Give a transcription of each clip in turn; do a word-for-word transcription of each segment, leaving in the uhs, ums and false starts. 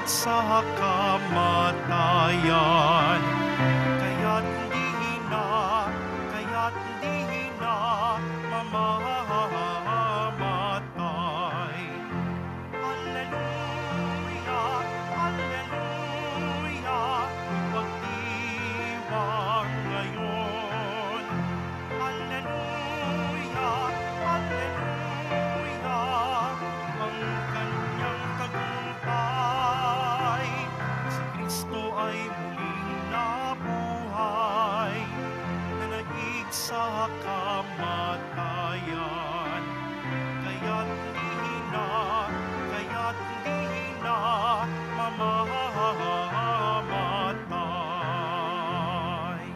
sa kamatayan. Kaya't di na, kaya't di na mamamatay. Alleluia, alleluia, pagdiwang ngayon. Alleluia, alleluia, ang kanyang tagumpay. Si Kristo ay muling nabuhay, nanaig sa kamatayan. Kaya't di na, kaya't di na mamamatay.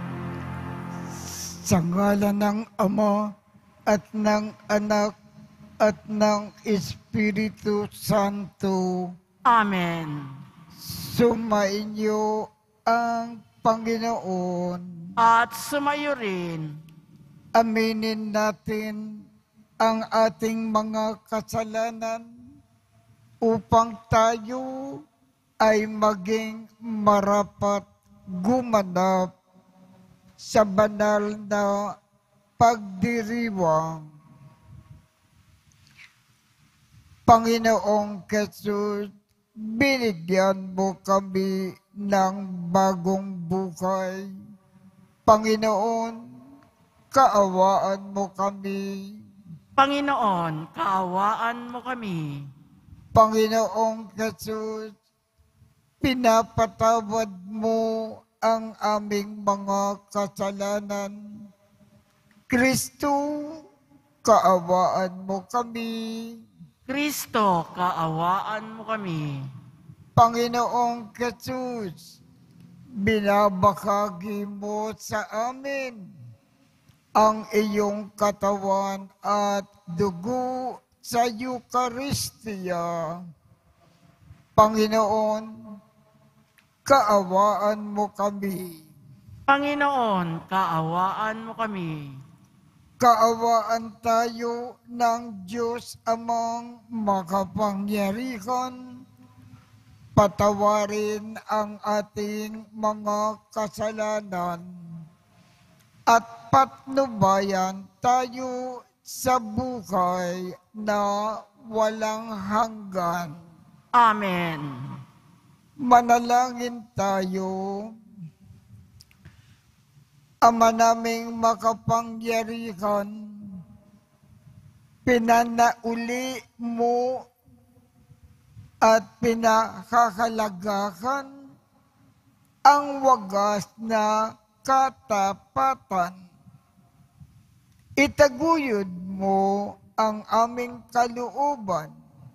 Sa ngalan ng Ama at ng Anak at ng Espiritu Santo, Amen. sumainyo ang Panginoon. At sumayo rin. Aminin natin ang ating mga kasalanan upang tayo ay maging marapat gumanap sa banal na pagdiriwang. Panginoong Jesus, binigyan mo kami ng bagong buhay. Panginoon, kaawaan mo kami. Panginoon, kaawaan mo kami. Panginoong Jesus, pinapatawad mo ang aming mga kasalanan. Kristo, kaawaan mo kami. Kristo, kaawaan mo kami. Panginoong Jesus, binabahagi mo sa amin ang iyong katawan at dugo sa Eucharistia. Panginoon, kaawaan mo kami. Panginoon, kaawaan mo kami. Kaawaan tayo ng Diyos Amang makapangyarihan. Patawarin ang ating mga kasalanan at patnubayan tayo sa buhay na walang hanggan. Amen. Manalangin tayo. Ama naming makapangyarihan, pinanauli mo at pinakahalagahan ang wagas na katapatan. Itaguyod mo ang aming kalooban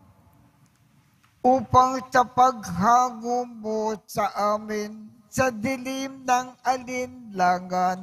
upang sa paghango mo sa amin sa dilim ng alinlangan,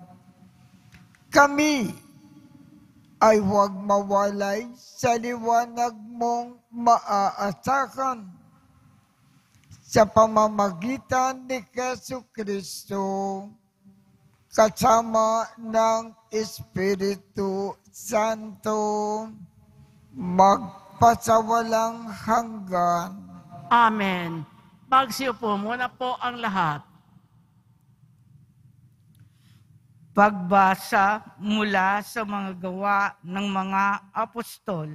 kami ay huwag mawalay sa liwanag mong maaasahan sa pamamagitan ni Jesucristo kasama ng Espiritu Santo magpasawalang hanggan. Amen. Magsiupo muna po ang lahat. Pagbasa mula sa mga gawa ng mga apostol.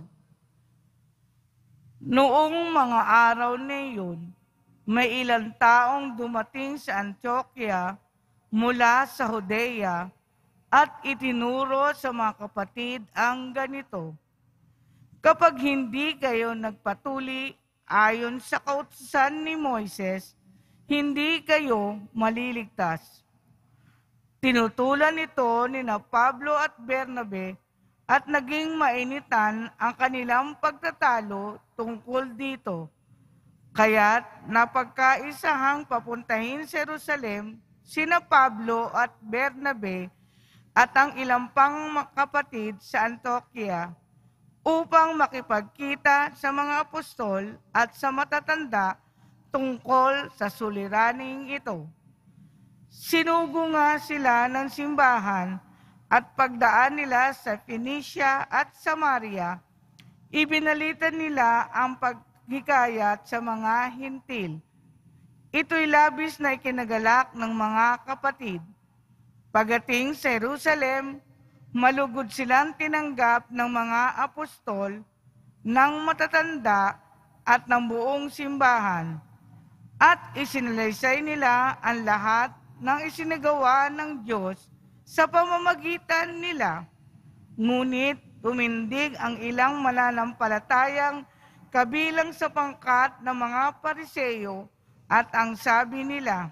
Noong mga araw na iyon, may ilang taong dumating sa Antioquia mula sa Judea at itinuro sa mga kapatid ang ganito: kapag hindi kayo nagpatuli ayon sa kautusan ni Moises, hindi kayo maliligtas. Tinutulan ito ni na Pablo at Bernabe at naging mainitan ang kanilang pagtatalo tungkol dito. Kaya't napagkaisahang papuntahin sa Jerusalem sina Pablo at Bernabe at ang ilang pang kapatid sa Antioquia upang makipagkita sa mga apostol at sa matatanda tungkol sa suliraning ito. Sinugo nga sila ng simbahan at pagdaan nila sa Phoenicia at Samaria, ibinalita nila ang pag hikayat sa mga hintil. Ito'y labis na ikinagalak ng mga kapatid. Pagating sa Jerusalem, malugod silang tinanggap ng mga apostol, ng matatanda at ng buong simbahan, at isinalaysay nila ang lahat ng isinagawa ng Diyos sa pamamagitan nila. Ngunit tumindig ang ilang mananampalatayang kabilang sa pangkat ng mga Pariseo, at ang sabi nila,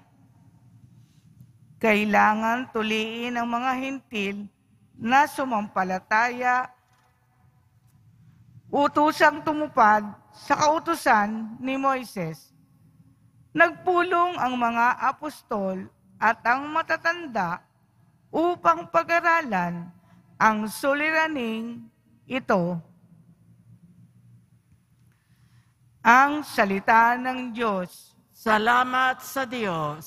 kailangan tuliin ang mga hintil na sumampalataya, utusang tumupad sa kautusan ni Moises. Nagpulong ang mga apostol at ang matatanda upang pag-aralan ang suliraning ito. Ang salita ng Diyos. Salamat sa Diyos.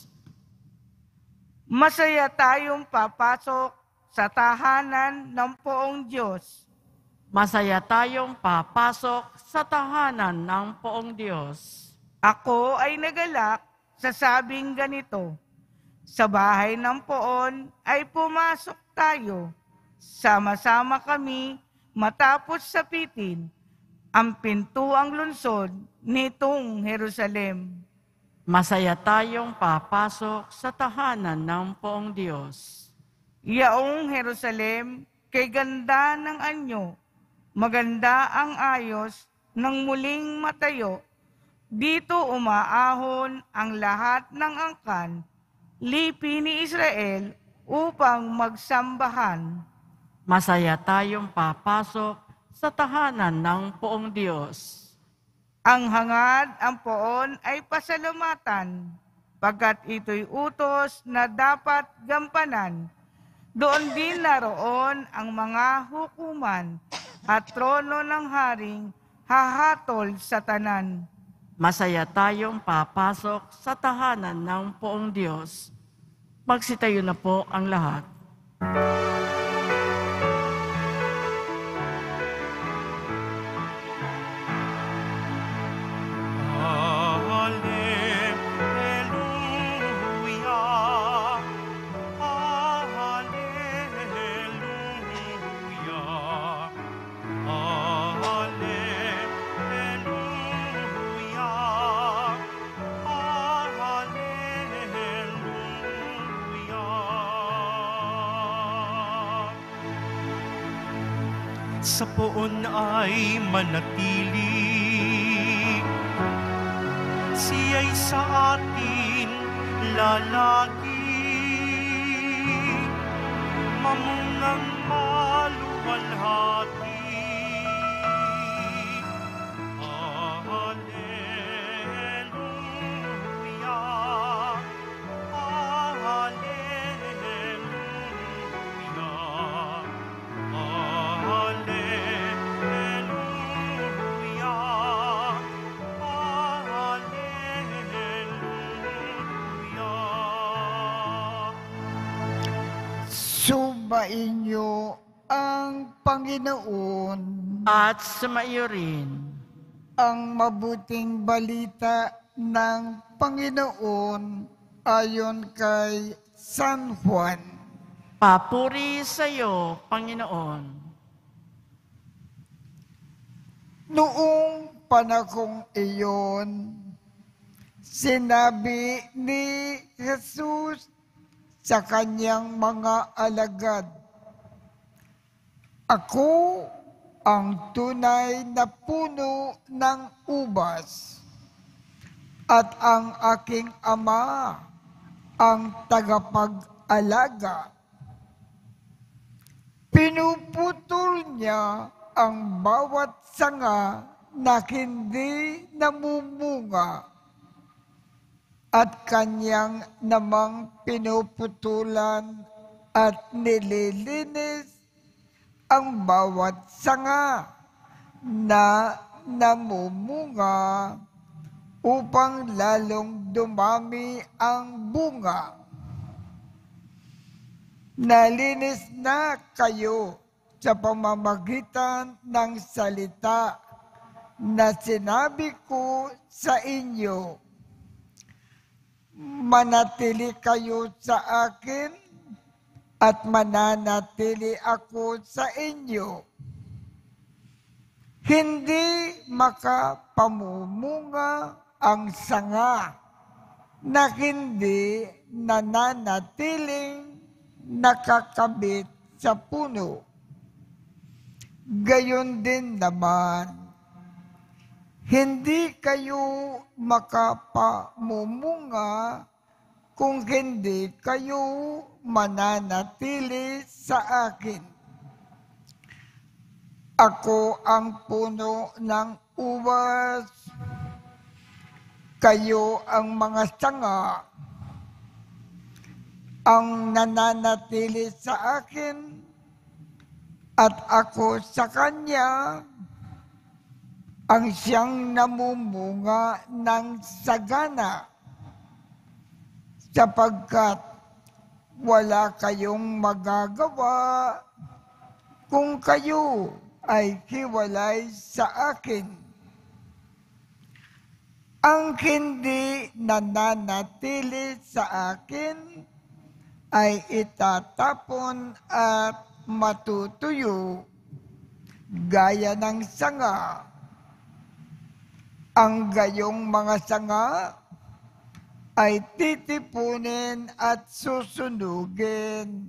Masaya tayong papasok sa tahanan ng poong Diyos. Masaya tayong papasok sa tahanan ng poong Diyos. Ako ay nagalak sa sabing ganito, sa bahay ng poon ay pumasok tayo. Sama-sama kami matapos sapitin ang pintuang lungsod nitong Jerusalem. Masaya tayong papasok sa tahanan ng poong Diyos. Yaong Jerusalem, kay ganda ng anyo, maganda ang ayos ng muling matayo. Dito umaahon ang lahat ng angkan, lipi ni Israel upang magsambahan. Masaya tayong papasok sa tahanan ng poong Diyos. Ang hangad, ang poon ay pasalamatan, pagkat ito'y utos na dapat gampanan. Doon din naroon ang mga hukuman at trono ng haring hahatol sa tanan. Masaya tayong papasok sa tahanan ng poong Diyos. Magsitayo na po ang lahat. Hallelujah, hallelujah, hallelujah, hallelujah. Sa poon ay manatili, siya'y sa atin lalagi, mamungang maluwalhati. Hallelujah, hallelujah, hallelujah, hallelujah. Sumainyo ang Panginoon, At sumaiyo rin. ang mabuting balita ng Panginoon ayon kay San Juan. Papuri sa iyo, Panginoon. Noong panahong iyon, sinabi ni Jesus sa kanyang mga alagad, "Ako ang tunay na puno ng ubas, at ang aking Ama ang tagapag-alaga. Pinuputol niya ang bawat sanga na hindi namumunga, at kanyang namang pinuputulan at nililinis ang bawat sanga na namumunga upang lalong dumami ang bunga. Nalinis na kayo sa pamamagitan ng salita na sinabi ko sa inyo, manatili kayo sa akin at mananatili ako sa inyo. Hindi makapamumunga ang sanga na hindi nananatiling nakakabit sa puno. Gayon din naman, hindi kayo makapamumunga kung hindi kayo mananatili sa akin. Ako ang puno ng ubas, kayo ang mga sanga. Ang nananatili sa akin at ako sa kanya, ang siyang namumunga ng sagana, sapagkat wala kayong magagawa kung kayo ay hiwalay sa akin. Ang hindi nananatili sa akin ay itatapon at matutuyo gaya ng sanga. Ang gayong mga sanga ay titipunin at susunugin.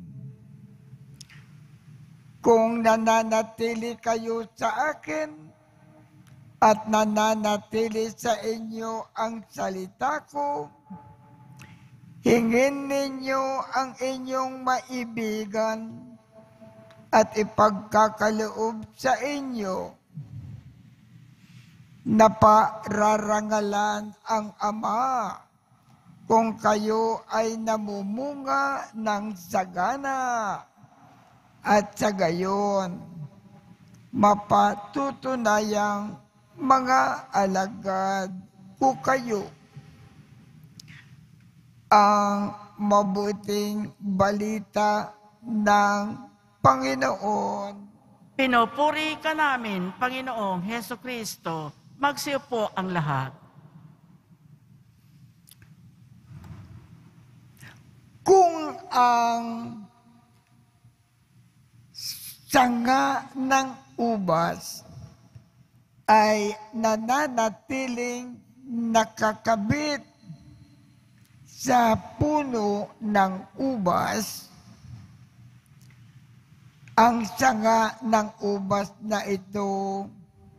Kung nananatili kayo sa akin at nananatili sa inyo ang salita ko, hingin ninyo ang inyong maibigan at ipagkakaloob sa inyo. Napararangalan ang Ama kung kayo ay namumunga ng sagana, at sa gayon mapatutunayang mga alagad ko kayo. Ang mabuting balita ng Panginoon. Pinupuri ka namin, Panginoong Heso Kristo. Magsiupo ang lahat. Kung ang sanga ng ubas ay nananatiling nakakabit sa puno ng ubas, ang sanga ng ubas na ito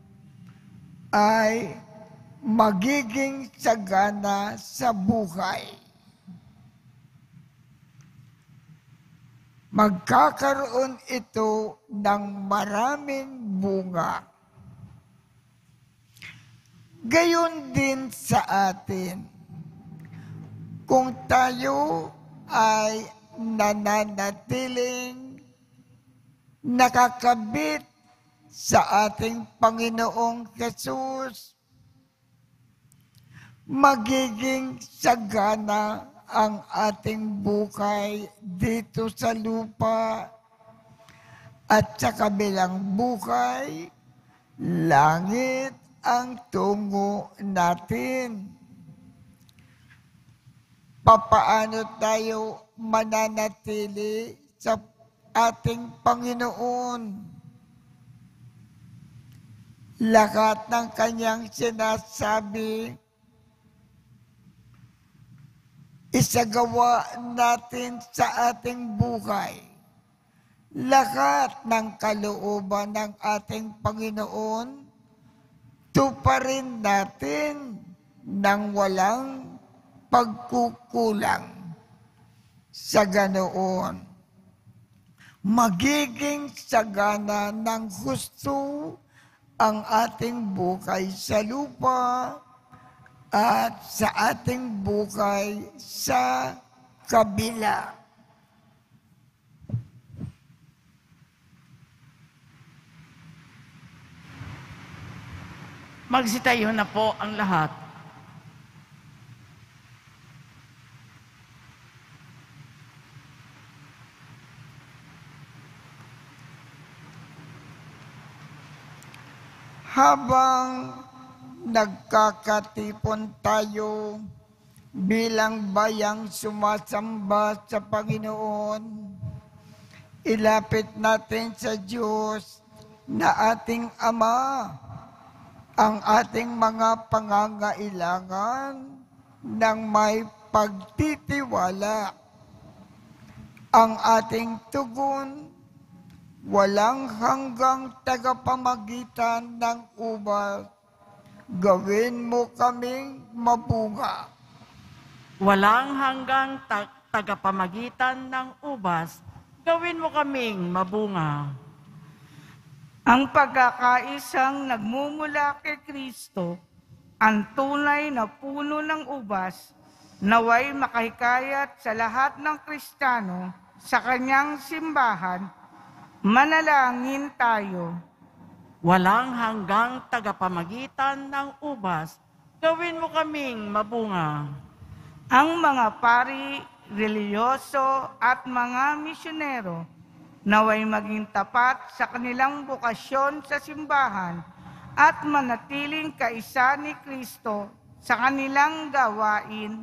ay magiging sagana sa buhay. Magkakaroon ito ng maraming bunga. Gayon din sa atin. Kung tayo ay nananatiling nakakabit sa ating Panginoong Jesus, magiging sagana ang ating buhay dito sa lupa, at sa kabilang buhay, langit ang tungo natin. Papaano tayo mananatili sa ating Panginoon? Lahat ng kanyang sinasabi, isagawa natin sa ating buhay. Lahat ng kalooban ng ating Panginoon, tuparin natin nang walang pagkukulang. Sa ganoon, magiging sagana ng husto ang ating buhay sa lupa at sa ating buhay sa kabila. Magsitayo na po ang lahat. Habang nagkakatipon tayo bilang bayang sumasamba sa Panginoon, ilapit natin sa Diyos na ating Ama ang ating mga pangangailangan ng may pagtitiwala. Ang ating tugon, walang hanggang tagapamagitan ng ubas, gawin mo kaming mabunga. Walang hanggang ta- tagapamagitan ng ubas, gawin mo kaming mabunga. Ang pagkakaisang nagmumula kay Kristo, ang tunay na puno ng ubas, naway makahikayat sa lahat ng Kristiyano sa kanyang simbahan. Manalangin tayo. Walang hanggang tagapamagitan ng ubas, gawin mo kaming mabunga. Ang mga pari, reliyoso at mga misyonero naway maging tapat sa kanilang bukasyon sa simbahan at manatiling kaisa ni Kristo sa kanilang gawain.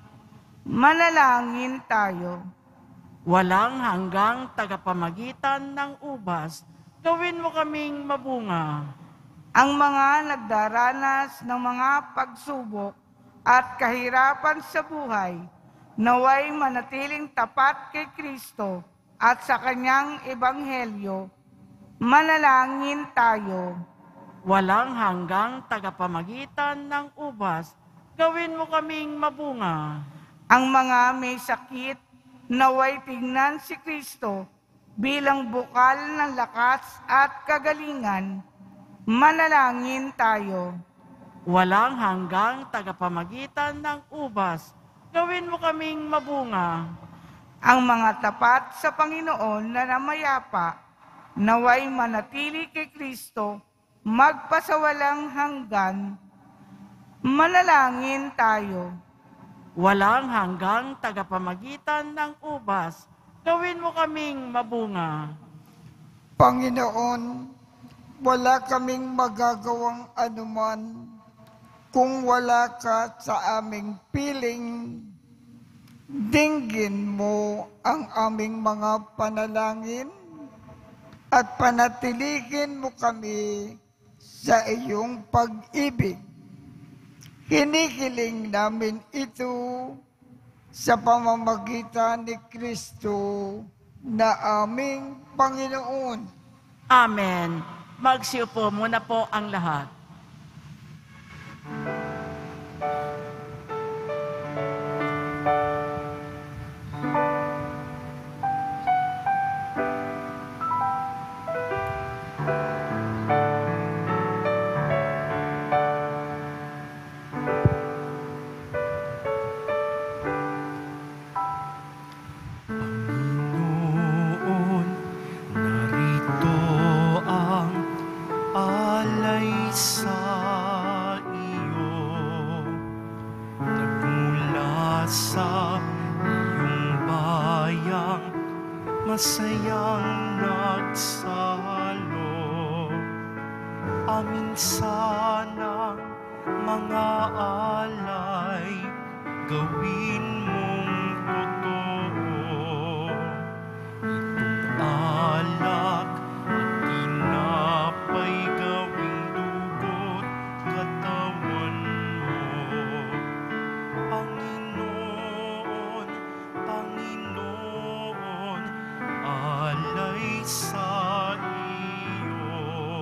Manalangin tayo. Walang hanggang tagapamagitan ng ubas, gawin mo kaming mabunga. Ang mga nagdaranas ng mga pagsubok at kahirapan sa buhay, naway manatiling tapat kay Kristo at sa kanyang ebanghelyo. Manalangin tayo. Walang hanggang tagapamagitan ng ubas, gawin mo kaming mabunga. Ang mga may sakit, naway tingnan si Kristo bilang bukal ng lakas at kagalingan. Manalangin tayo. Walang hanggang tagapamagitan ng ubas, gawin mo kaming mabunga. Ang mga tapat sa Panginoon na namayapa, naway manatili kay Kristo, magpasawalang hanggan. Manalangin tayo. Walang hanggang tagapamagitan ng ubas, gawin mo kaming mabunga. Panginoon, wala kaming magagawang anuman kung wala ka sa aming piling. Dinggin mo ang aming mga panalangin at panatilihin mo kami sa iyong pag-ibig. Hinihiling namin ito sa pamamagitan ni Kristo na aming Panginoon. Amen. Magsiupo muna po ang lahat. Panginoon, narito ang alay sa iyo. Nagmula sa iyong bayang masayang nagsalo. Amin sanang mga alay, gawin mong totoo. Itong alak at tinapay, gawing dugo't katawan mo. Panginoon, Panginoon, alay sa iyo.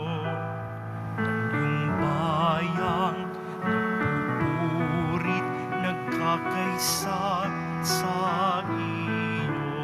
Ng iyong bayang nagpupurit, nagkakaisa sa iyo.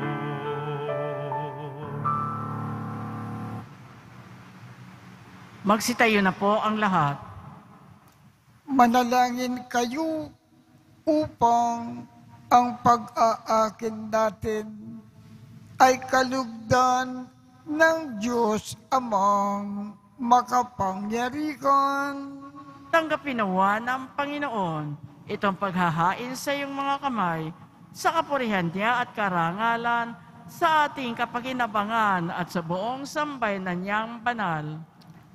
Magsitayo na po ang lahat. Manalangin kayo upang ang pag-aakin natin ay kalugdan ng Diyos Amang makapangyarihan. Tanggapin nawa ng Panginoon itong paghahain sa iyong mga kamay sa kapurihan niya at karangalan sa ating kapakinabangan at sa buong sambayanan niyang banal.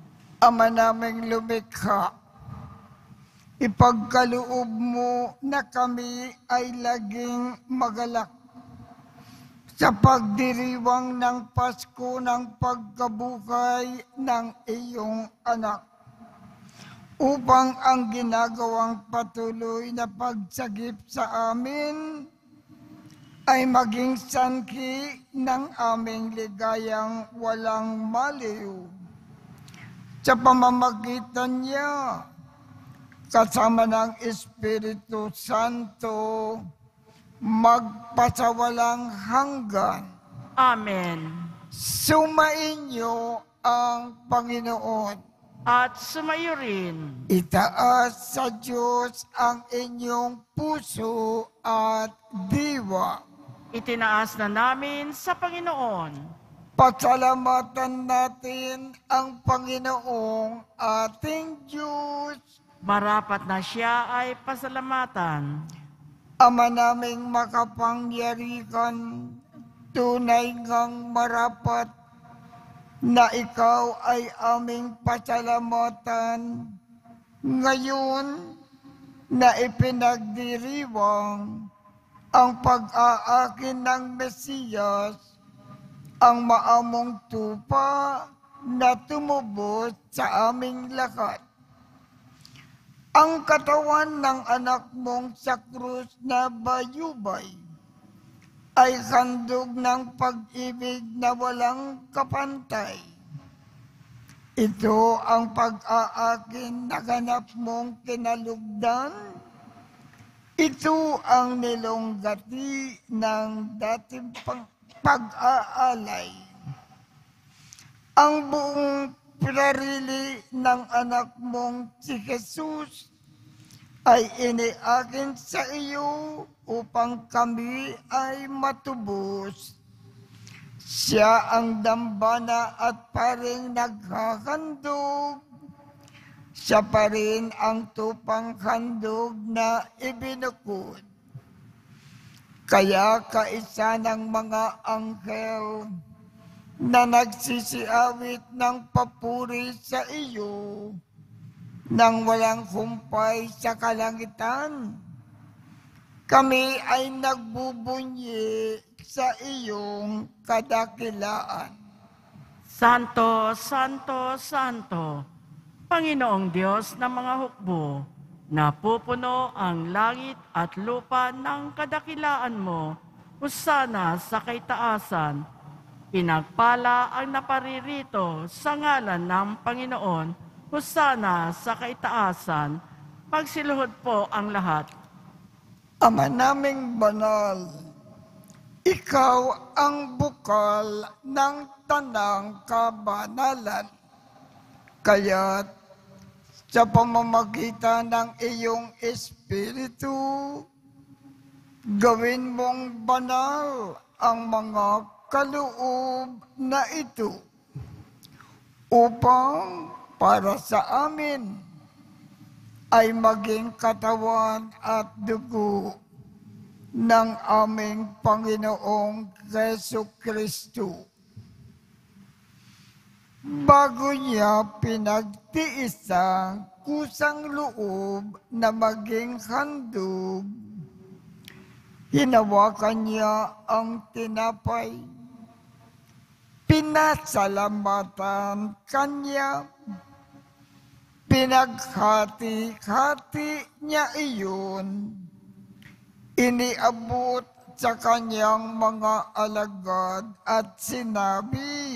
Ama naming lumikha, ipagkaloob mo na kami ay laging magalak sa pagdiriwang ng Pasko ng pagkabuhay ng iyong anak, upang ang ginagawang patuloy na pagsagip sa amin ay maging sanhi ng aming ligayang walang maliw. Sa pamamagitan niya, kasama ng Espiritu Santo, magpasawalang hanggan. Amen. Sumainyo ang Panginoon. At sumayo rin. Itaas sa Diyos ang inyong puso at diwa. Itinaas na namin sa Panginoon. Pasalamatan natin ang Panginoong ating Diyos. Marapat na siya ay pasalamatan. Ama naming makapangyarihan, tunay ngang marapat na ikaw ay aming pasalamatan ngayon na ipinagdiriwang ang pag-aakin ng Mesiyas, ang maamong tupa na tumubos sa aming lahat. Ang katawan ng anak mong sa krus na bayubay ay handog ng pag-ibig na walang kapantay. Ito ang pag-aakin na ganap mong kinalugdan. Ito ang nilonggati ng dating pag-aalay. Ang buong pinarili ng anak mong si Jesus ay iniakin sa iyo upang kami ay matubos. Siya ang dambana at paring naghahandog. Siya pa rin ang tupang handog na ibinukod. Kaya kaisa ng mga anghel na nagsisiawit ng papuri sa iyo nang walang humpay sa kalangitan. Kami ay nagbubunyi sa iyong kadakilaan. Santo, Santo, Santo, Panginoong Diyos ng mga hukbo, napupuno ang langit at lupa ng kadakilaan mo, husana sa kaitaasan. Pinagpala ang naparirito sa ngalan ng Panginoon, husana sa kaitaasan. Pagsiluhod po ang lahat. Ama naming banal, ikaw ang bukal ng tanang kabanalan. Kaya't sa pamamagitan ng iyong Espiritu, gawin mong banal ang mga kaloob na ito upang para sa amin ay maging katawan at dugo ng aming Panginoong Jesucristo. Bago niya pinagtiis ang kusang loob na maging handog, hinawakan niya ang tinapay. Pinasalamatan kanya, pinaghati-hati niya iyon, iniabot sa kanyang mga alagad at sinabi,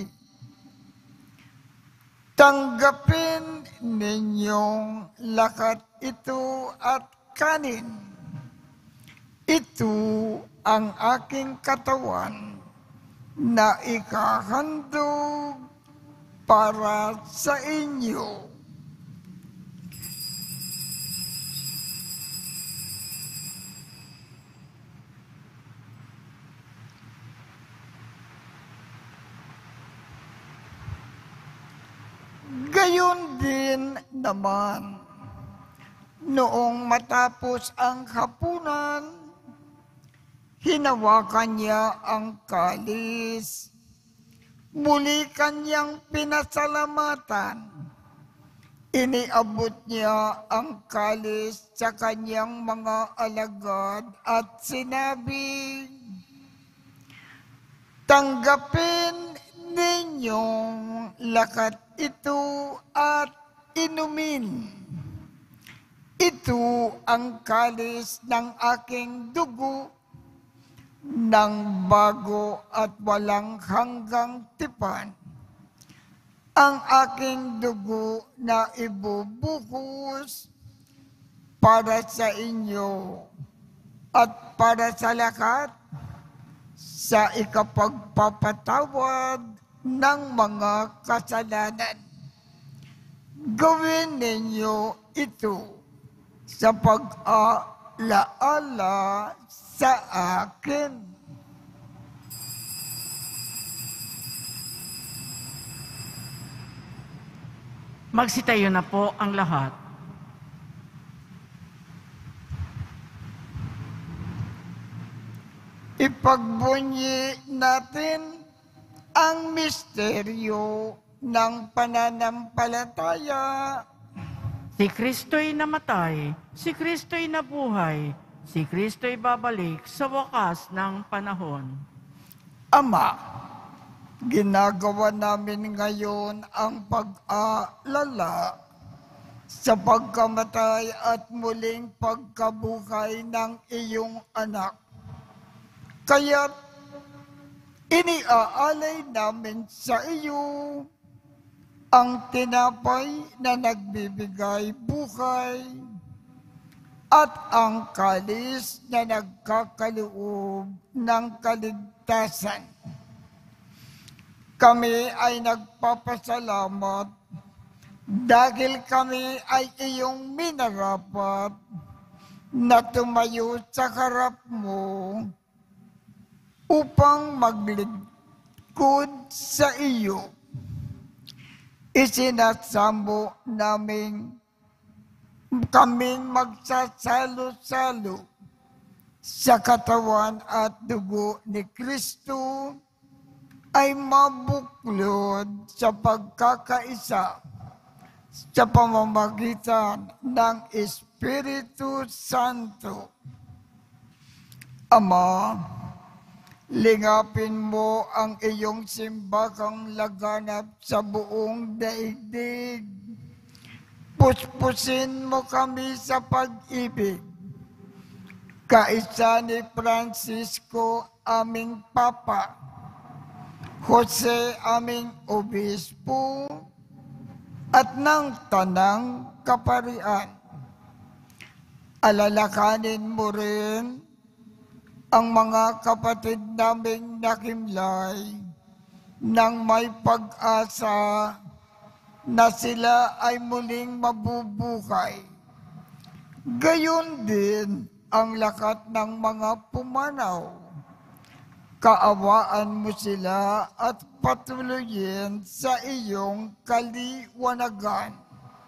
tanggapin ninyong lahat ito at kanin. Ito ang aking katawan na ikahandog para sa inyo. Gayon din naman, noong matapos ang hapunan, hinawakan niya ang kalis. Muli kanyang pinasalamatan. Iniabot niya ang kalis sa kanyang mga alagad at sinabi, "Tanggapin ninyong lakat ito at inumin. Ito ang kalis ng aking dugo ng bago at walang hanggang tipan. Ang aking dugo na ibubuhos para sa inyo at para sa lahat sa ikapagpapatawad ng mga kasalanan. Gawin ninyo ito sa pag-aalaala sa akin." Magsitayo na po ang lahat. Ipagbunyi natin ang misteryo ng pananampalataya. Si Kristo'y namatay, si Kristo'y nabuhay, si Kristo'y babalik sa wakas ng panahon. Ama, ginagawa namin ngayon ang pag-aalala sa pagkamatay at muling pagkabuhay ng iyong anak. Kaya't iniaalay namin sa iyo ang tinapay na nagbibigay buhay at ang kalis na nagkakaloob ng kaligtasan. Kami ay nagpapasalamat dahil kami ay iyong minarapat na tumayo sa harap mo upang maglingkod sa iyo. Isinasamo namin kaming magsasalo-salo sa katawan at dugo ni Kristo ay mabuklod sa pagkakaisa sa pamamagitan ng Espiritu Santo. Ama, lingapin mo ang iyong simbahang laganap sa buong daigdig. Puspusin mo kami sa pag-ibig. Kaisa ni Francisco, aming Papa, Jose, aming Obispo, at ng Tanang Kaparian. Alalakanin mo rin ang mga kapatid naming nakimlay nang may pag-asa na sila ay muling mabubuhay. Gayon din ang lakat ng mga pumanaw. Kaawaan mo sila at patuloyin sa iyong kaliwanagan.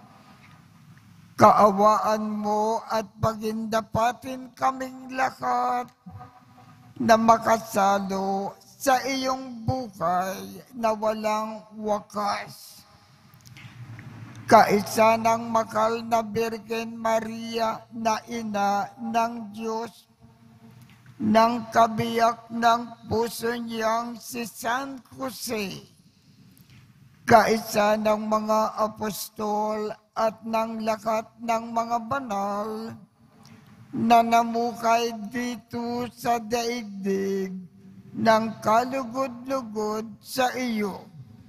Kaawaan mo at pagindapatin kaming lahat na makasalo sa iyong buhay na walang wakas. Kaisa ng makal na Birhen Maria na ina ng Diyos, ng kabiyak ng puso niyang si San Jose, kaisa ng mga apostol at ng lahat ng mga banal na namukay dito sa daigdig ng kalugod-lugod sa iyo.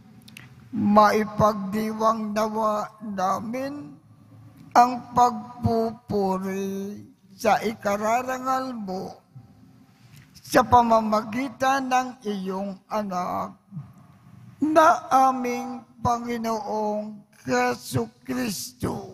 Maipagdiwang nawa namin ang pagpupuri sa ikararangal mo sa pamamagitan ng iyong anak na aming Panginoong Jesucristo.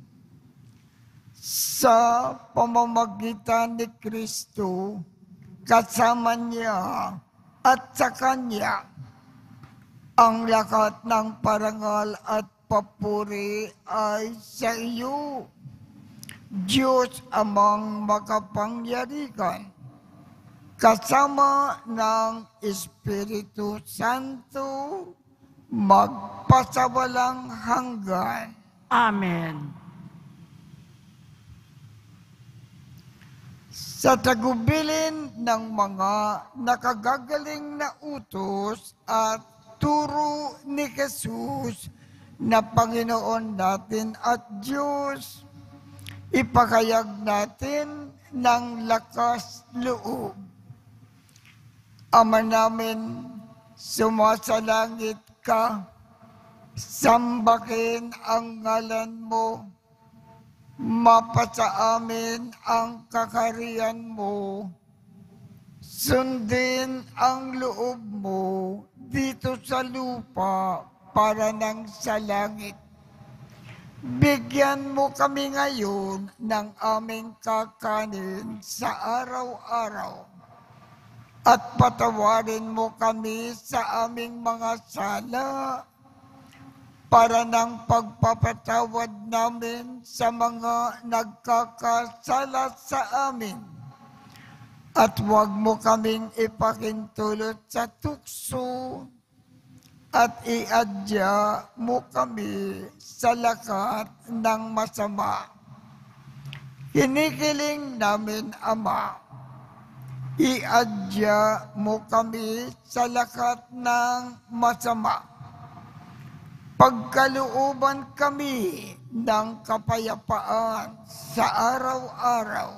Sa pamamagitan ni Kristo, kasama niya at sa Kanya, ang lahat ng parangal at papuri ay sa iyo, Diyos amang makapangyarihan, kasama ng Espiritu Santo, magpasawalang hanggan. Amen. Sa tagubilin ng mga nakagagaling na utos at turo ni Jesus na Panginoon natin at Diyos, ipakayag natin ng lakas loob. Ama namin, sumasalangit ka, sambahin ang ngalan mo, mapasa amin ang kakarian mo, sundin ang loob mo dito sa lupa para nang sa langit. Bigyan mo kami ngayon ng aming kakanin sa araw-araw at patawarin mo kami sa aming mga sala para ng pagpapatawad namin sa mga nagkakasala sa amin. At huwag mo kaming ipakintulot sa tukso at iadya mo kami sa lakat ng masama. Kinikiling namin, Ama, iadya mo kami sa lakat ng masama. Pagkalooban kami ng kapayapaan sa araw-araw,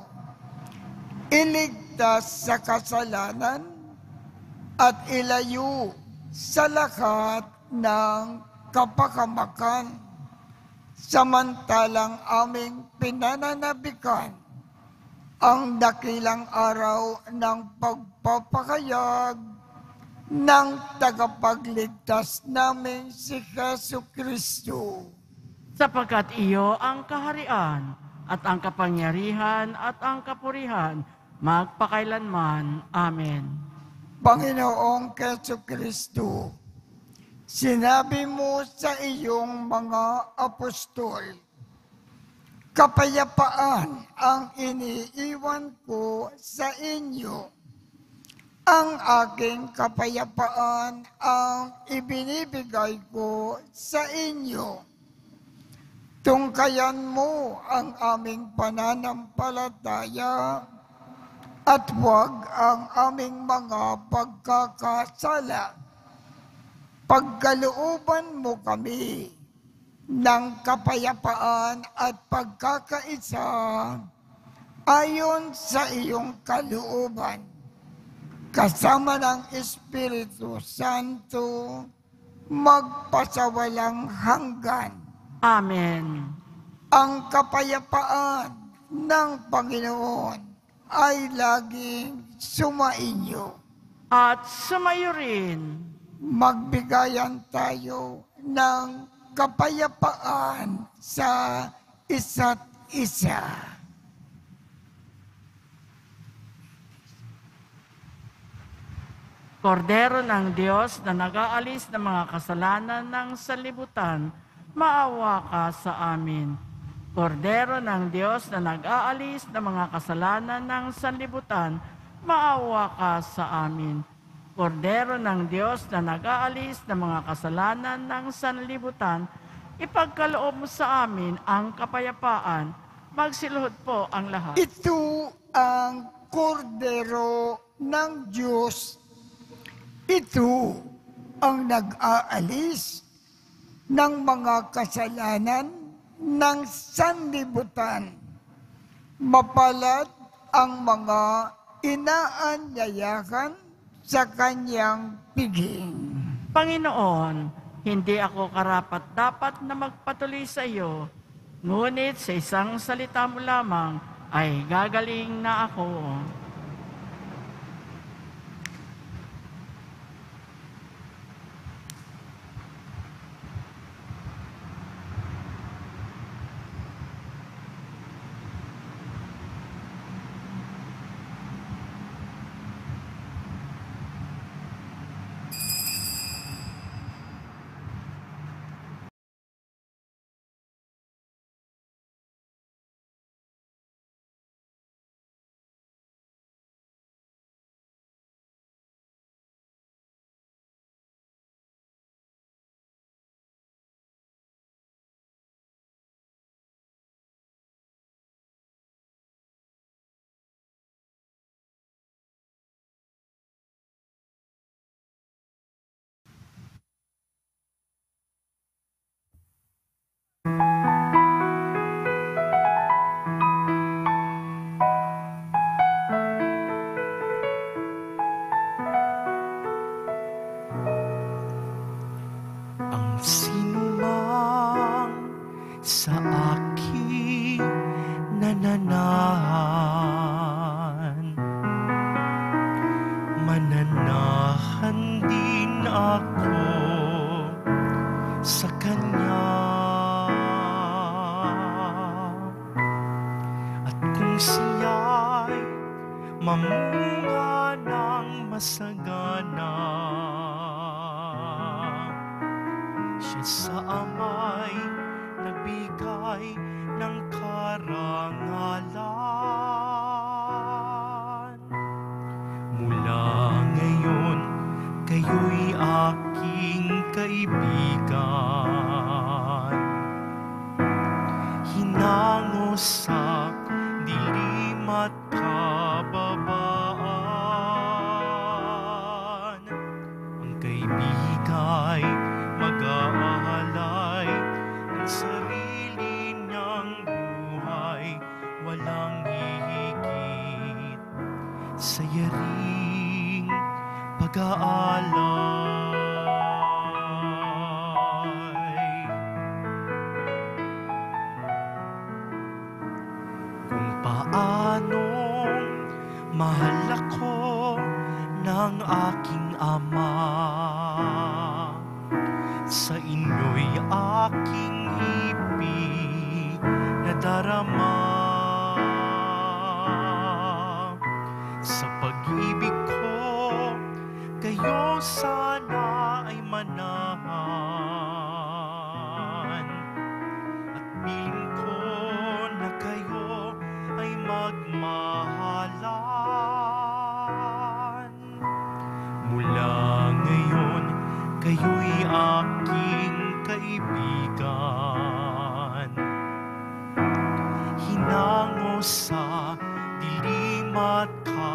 iligtas sa kasalanan at ilayo sa lahat ng kapakamakan, samantalang aming pinananabikan ang dakilang araw ng pagpapakayag ng tagapagligtas namin si Jesu Kristo. Sapagkat iyo ang kaharian at ang kapangyarihan at ang kapurihan magpakailanman. Amen. Panginoong Jesu Kristo, sinabi mo sa iyong mga apostol, kapayapaan ang iniiwan ko sa inyo. Ang aking kapayapaan ang ibinibigay ko sa inyo. Tungkayan mo ang aming pananampalataya at huwag ang aming mga pagkakasala. Pagkalooban mo kami ng kapayapaan at pagkakaisa ayon sa iyong kalooban. Kasama ng Espiritu Santo, magpasawalang hanggan. Amen. Ang kapayapaan ng Panginoon ay laging sumainyo. At sumayo rin. Magbigayan tayo ng kapayapaan sa isa't isa. Kordero ng Diyos na nag-aalis ng mga kasalanan ng sanlibutan, maawa ka sa amin. Kordero ng Diyos na nag-aalis ng mga kasalanan ng sanlibutan, maawa ka sa amin. Kordero ng Diyos na nag-aalis ng mga kasalanan ng sanlibutan, ipagkaloob mo sa amin ang kapayapaan. Magsiluhod po ang lahat. Ito ang kordero ng Diyos. Ito ang nag-aalis ng mga kasalanan ng sanlibutan. Mapalad ang mga inaanyayahan sa kanyang piging. Panginoon, hindi ako karapat-dapat na magpatuloy sa iyo, ngunit sa isang salita mo lamang ay gagaling na ako. mananahan. Mananahan din ako sa Kanya. At kung siya'y mamunga ng masagana, siya sa Ama'y nagbigay ng karangalan. Mula ngayon, kayo'y aking kaibigan. Hinango sa dilim at kababaan. Ang kaibigay mag-aalay ng sarili niyang buhay, walang hihigit sa yaring pag-aalay. Kung paanong mahal ako ng aking Ama, sa inyo'y aking ibig na darama. Sa pag-ibig ko, kayo sana ay manahan. At piling ko na kayo ay magmahalan. Mula ngayon, kayo'y aking kaibigan. Hinango sa dilim at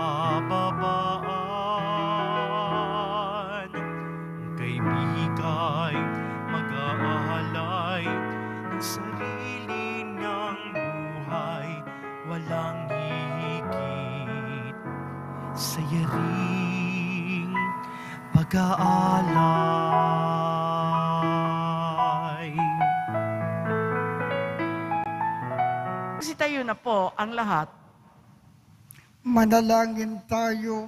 kababaan. Ang kaibigay mag-aalay ng sarili niyang buhay, walang higit sa yaring pag-aalay. Sitayo na po ang lahat. Manalangin tayo.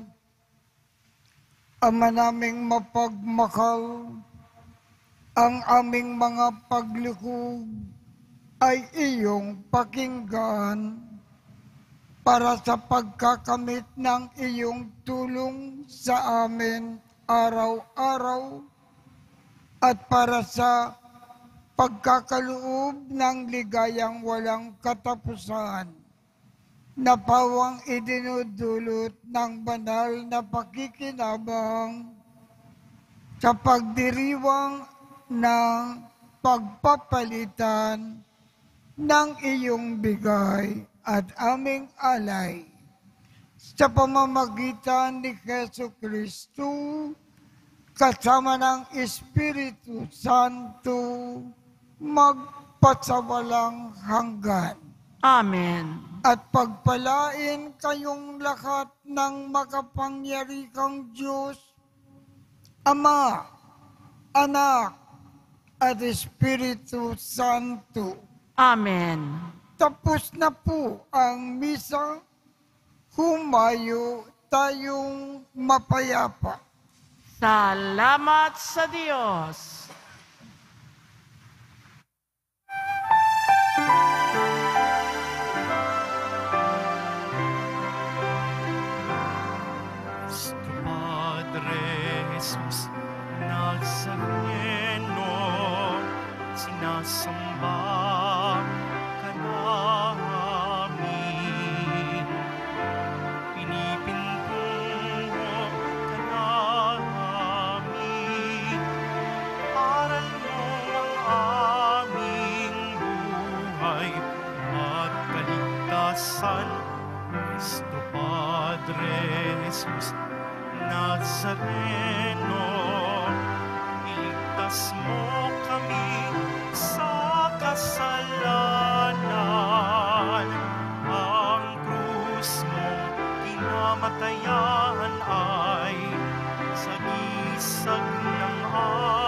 Ama naming mapagmakal, ang aming mga paglikod ay iyong pakinggan para sa pagkakamit ng iyong tulong sa amin araw-araw at para sa pagkakaloob ng ligayang walang katapusan na pawang idinudulot ng banal na pakikinabang sa pagdiriwang ng pagpapalitan ng iyong bigay at aming alay sa pamamagitan ni Jesu Kristo kasama ng Espiritu Santo magpasawalang hanggan. Amen. At pagpalain kayong lahat ng makapangyarihang Diyos, Ama, Anak, at Espiritu Santo. Amen. Tapos na po ang misa, humayo tayong mapayapa. Salamat sa Diyos. Jesus Nazareno, sinasamba ka namin. Pinipintungo ka namin. Aral mo ang aming buhay at kaligtasan. Cristo Padre Jesus Nazareno, iligtas mo kami sa kasalanan. Ang krus mong kinamatayan ay sagisag ng